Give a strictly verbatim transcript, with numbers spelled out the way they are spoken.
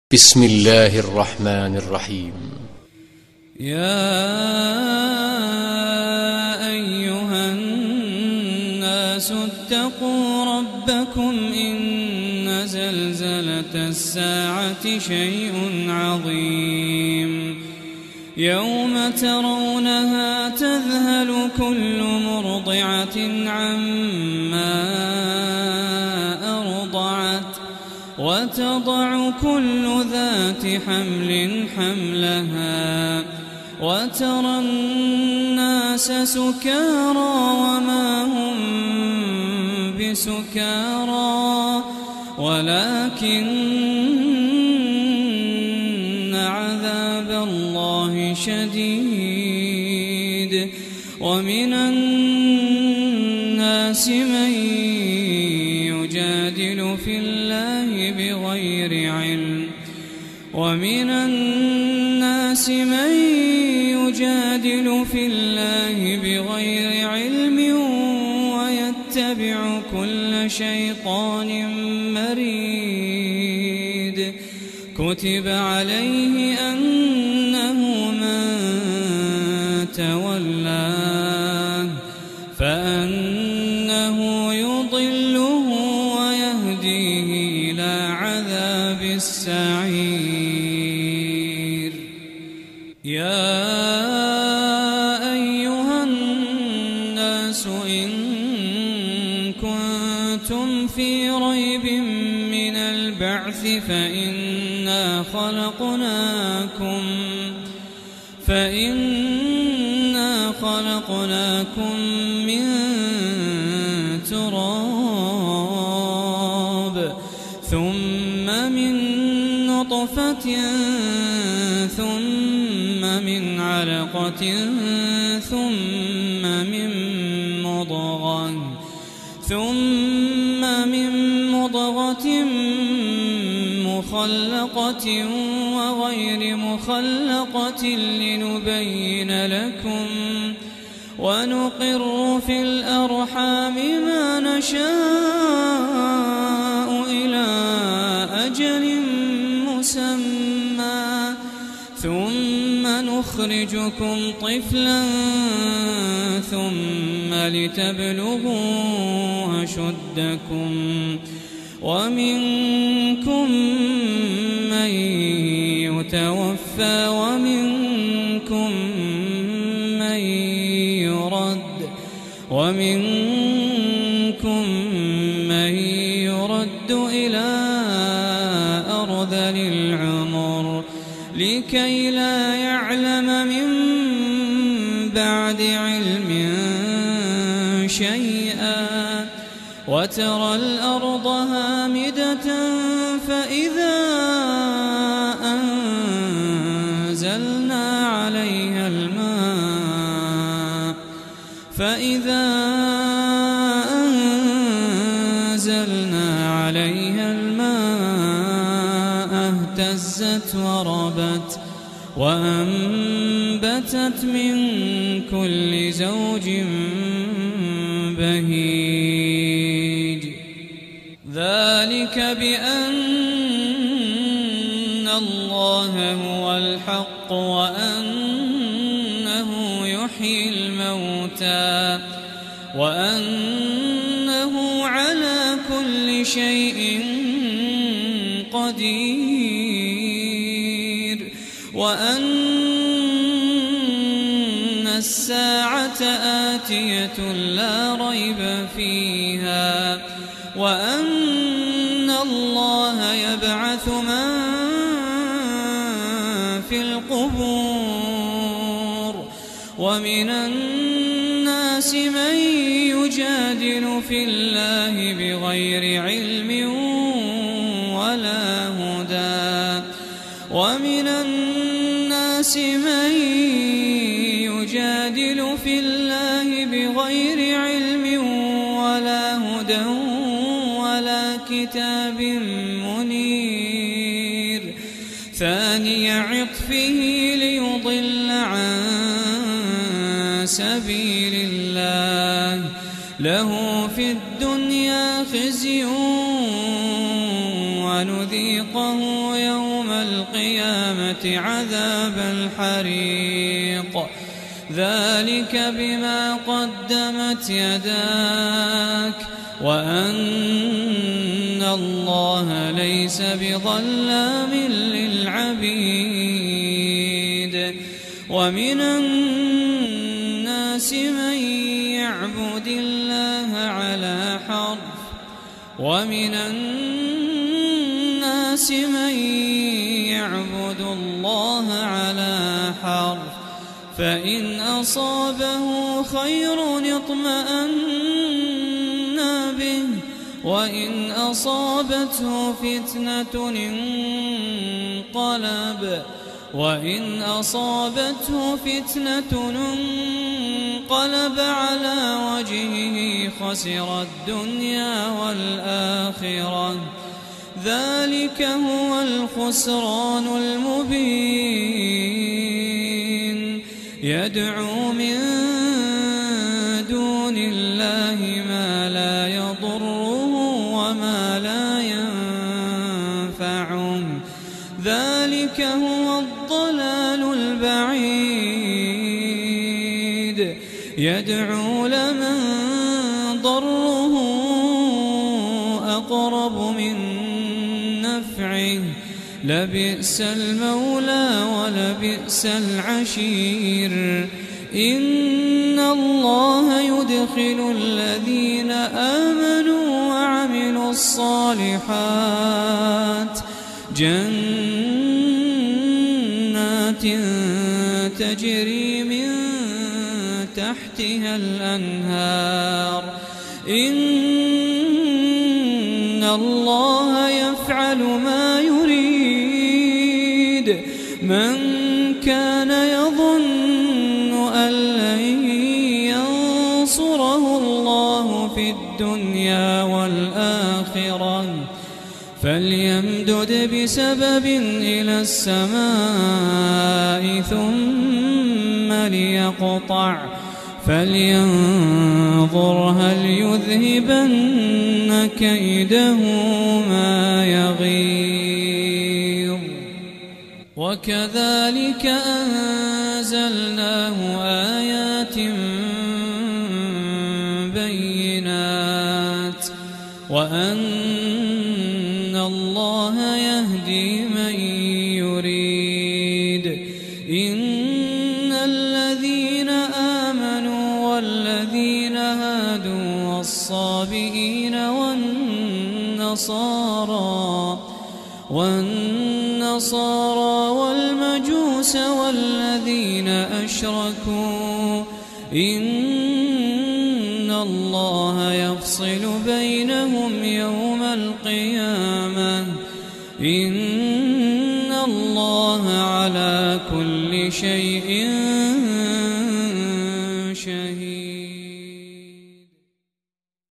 بسم الله الرحمن الرحيم. يا أيها الناس اتقوا ربكم إن زلزلة الساعة شيء عظيم يوم ترونها تذهل كل مرضعة عما أرضعت وتضع كل ذات حمل حملها وترى الناس سكارى وما هم بسكارى ولكن عذاب الله شديد. ومن الناس من يجادل في الله بغير علم ومن الناس من يجادل في الله بغير علم ويتبع كل شيطان مريد. كتب عليه أنه من تولاه فأنه يضله ويهديه إلى عذاب السعير. يا أيها الناس إن كنتم في ريب من البعث فإنا خلقناكم فإنا خلقناكم من تراب ثم من نطفة ثم من علقة ثم من مضغة ثم من مضغة مخلقة وغير مخلقة لنبين لكم ونقر في الأرحام ما نشاء إلى أجل مسمى ثم نخرجكم طفلا ثم لتبلغوا أشدكم ومنكم من يتوفى ومنكم من يرد ومنكم من يرد إلى أرذل العمر لكي لا يعلم من بعد علم شيئا. وترى الأرض هامدة فإذا أنزلنا عليها الماء فإذا أنزلنا عليها الماء اهتزت وربت وأنبتت من كل زوج بهيج. ذلك بأن الله هو الحق وأنه يحيي الموتى وأنه على كل شيء قدير وأن الساعة آتية لا ريب فيها وأن الله يبعث من في القبور ومن الناس من يجادل في الله بغير علم ولا هدى ومن الناس من يجادل في الله بغير علم ولا هدى ولا كتاب منير. ثاني عطفه ليضل عن سبيل الله له في الدنيا خزي ونذيقه يوم القيامة عذاب الحريق ذلك بما قدمت يداك وأن الله ليس بظلام للعبيد ومن الناس من يعبد الله على حرف ومن الناس من يعبد الله على حرف فإن أصابه خير اطمأن به وإن أصابته فتنة انقلب وإن أصابته فتنة انقلب على وجهه خسر الدنيا والآخرة ذلك هو الخسران المبين يدعو من دون الله ما لا يضره وما لا ينفعه ذلك هو الضلال البعيد يدعو لمن ضره أقرب من نفعه لبئس المولى ولبئس العشير إن الله يدخل الذين آمنوا وعملوا الصالحات جنات تجري من تحتها الأنهار إن الله يفعل ما يريد من كان يظن أن لن ينصره الله في الدنيا والآخرة فليمدد بسبب إلى السماء ثم ليقطع فلينظر هل يذهبن كيده ما يغيظ وكذلك أنزلناه آيات بينات وأن الله يهدي من يريد إن الذين آمنوا والذين هادوا والصابئين والنصارى والنصارى والمجوس والذين أشركوا إن الله يفصل بينهم يوم القيامة إن الله على كل شيء شهيد.